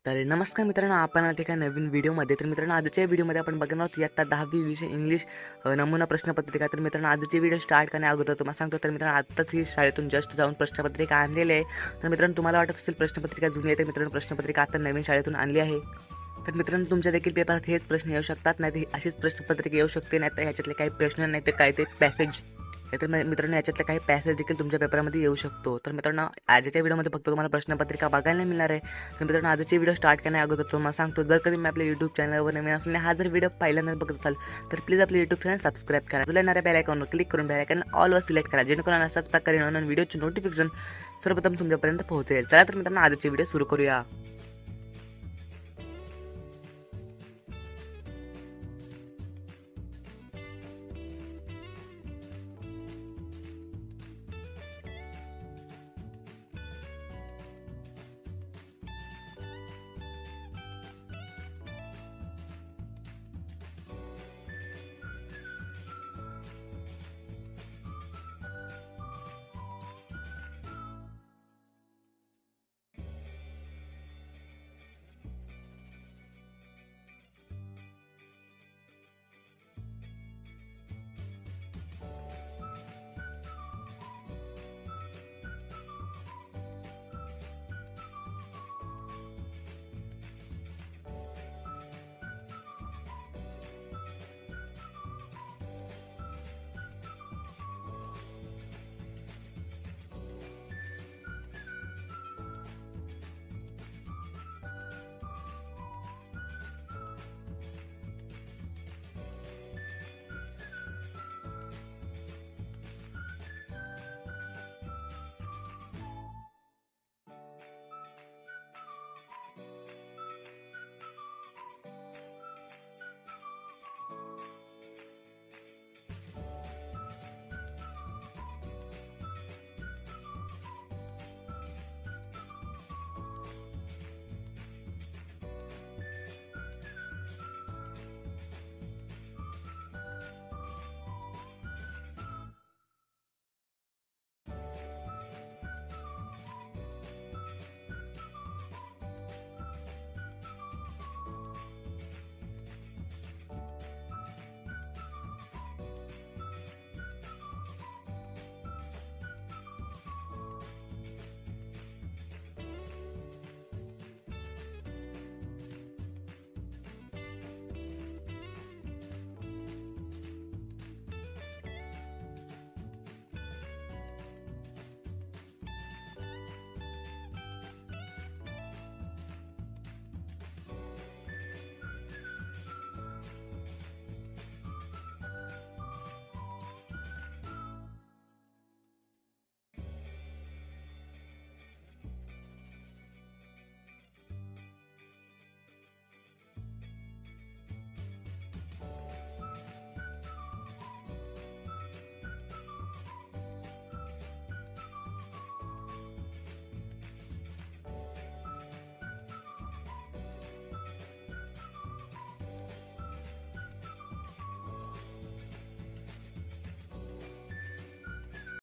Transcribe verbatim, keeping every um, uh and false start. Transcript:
तर नमस्कार मित्रांनो, आपण आलो एका नवीन व्हिडिओमध्ये. तर मित्रांनो, आजच्या व्हिडिओमध्ये आपण बघणार आहोत इयत्ता दहावी विषय इंग्लिश अ, नमुना प्रश्नपत्रिका. तर मित्रांनो, आजची व्हिडिओ स्टार्ट करण्या अगोदर तुम्हाला सांगतो, तर मित्रांनो आत्ताच ही शाळेतून जस्ट जाऊन प्रश्नपत्रिका आणलेली आहे. तर मित्रांनो, तुम्हाला वाटत असेल प्रश्नपत्रिका जुनी आहे, तर मित्रांनो प्रश्नपत्रिका आता नवीन शाळेतून आणली आहे. तर मित्रांनो, तुमच्या देखील पेपरात हेच प्रश्न येऊ शकतात, नाही तर अशीच प्रश्नपत्रिका येऊ शकते, नाही तर ह्याच्यातले काही प्रश्न नाही तर काय ते पॅसेज. तर मि- मित्रांनो, याच्यातले काही पॅसेज देखील तुमच्या पेपरामध्ये येऊ शकतो. तर मित्रांनो, आजच्या व्हिडिओमध्ये फक्त तुम्हाला प्रश्नपत्रिका बघायला नाही मिळणार आहे. तर मित्रांनो, आजची व्हिडिओ स्टार्ट करण्या अगोदर तुम्हाला सांगतो, जर कधी मी आपल्या यूट्यूब चॅनलवर नवीन असल्याने हा जर व्हिडिओ पहिल्यांदा बघत असाल तर प्लीज आपले यूट्यूब चॅनल सबस्क्राईब करा. तुला येणाऱ्या बेल आयकॉनवर क्लिक करून बेल आयकॉन ऑलवर सिलेक्ट करा, जेणेकरून अशाच प्रकारे नवीन व्हिडिओचे नोटिफिकेशन सर्वप्रथम तुमच्यापर्यंत पोहोचेल. चला तर मित्रांनो, आजची व्हिडिओ सुरू करूया.